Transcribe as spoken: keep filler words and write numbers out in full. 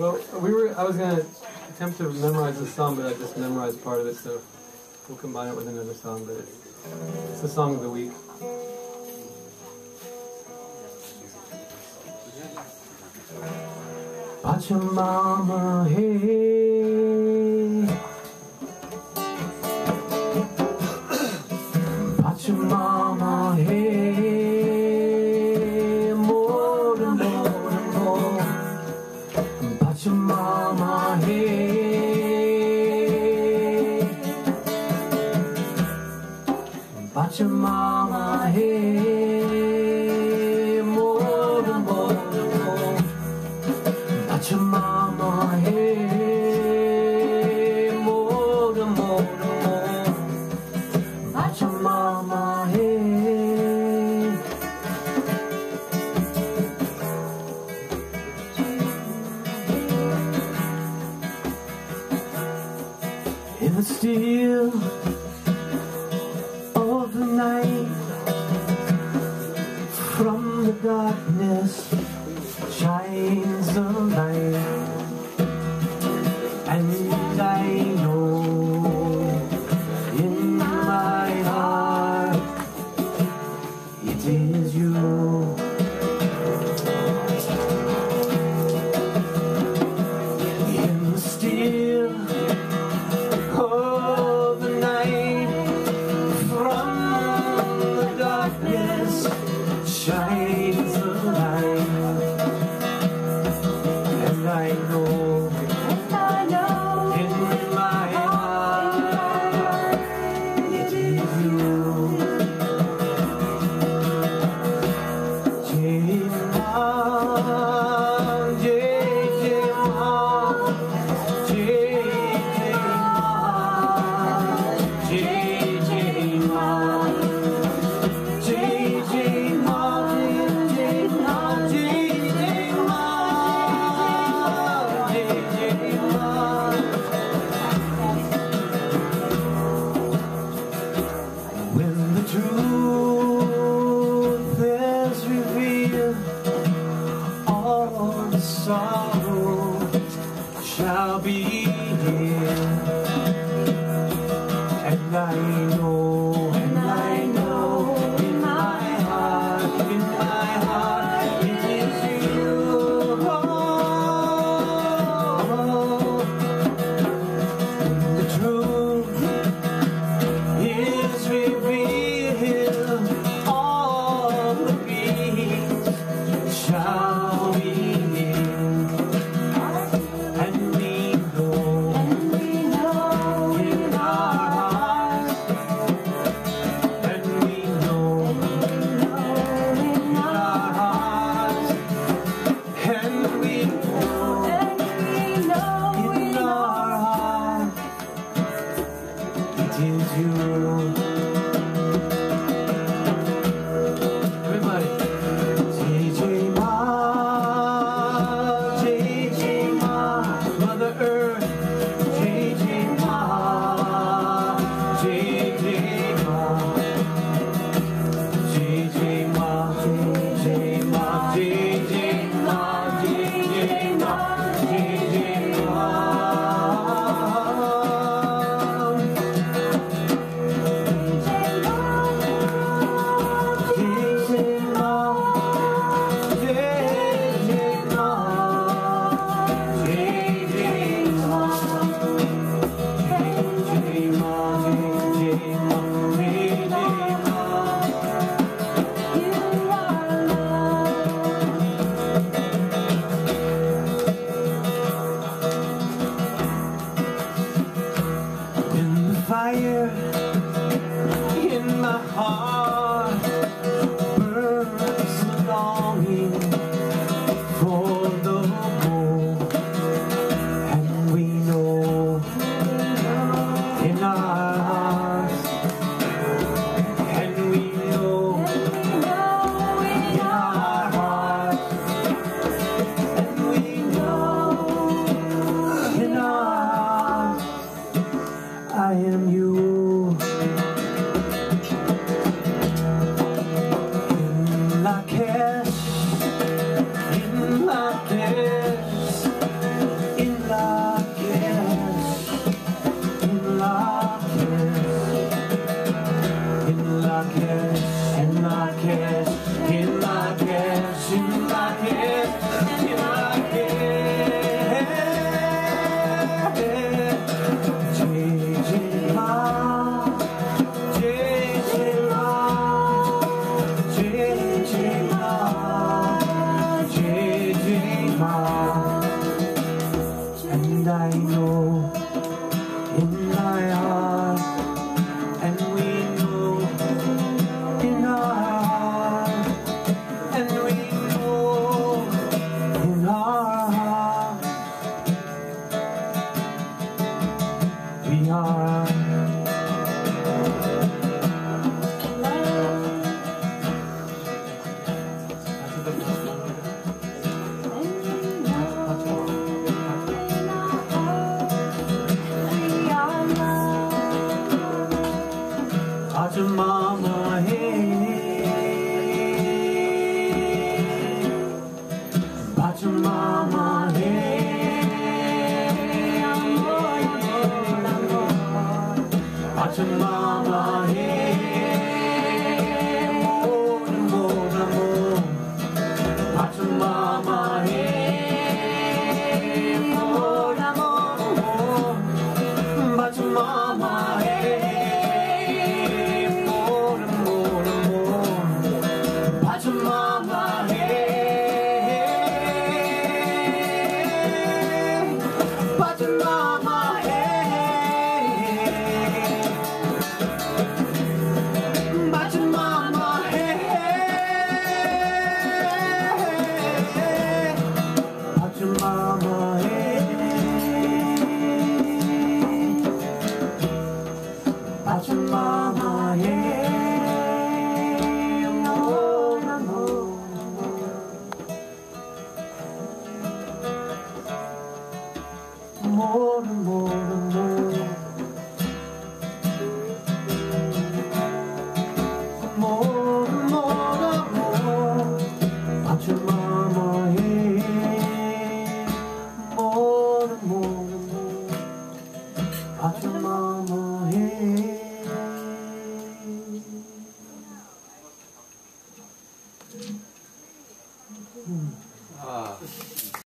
Well, we were. I was gonna attempt to memorize this song, but I just memorized part of it, so we'll combine it with another song. But it's the song of the week. Pachamama, hey. Pachamama, hey. More and more and more. Pachamama, hey. Pachamama, hey. More and more and more. Pachamama, hey, more and more and more. Pachamama, hey. In the still of the night, from the darkness shines the light, and I know in my heart it is you. In the still of the night, from the darkness shines the light. And I know, and I know, in my heart, it is you. Jai Ram, Jai Jai Ram, Jai Jai Ram, Jai Jai Ram, Jai Jai Ram, Jai Jai Ram. When the truth is revealed, all the sorrow shall be healed. And I know, and I know, in my heart, in my heart, it is you. The truth is revealed, all the beings shall be healed, and we know, in our hearts Pachamama.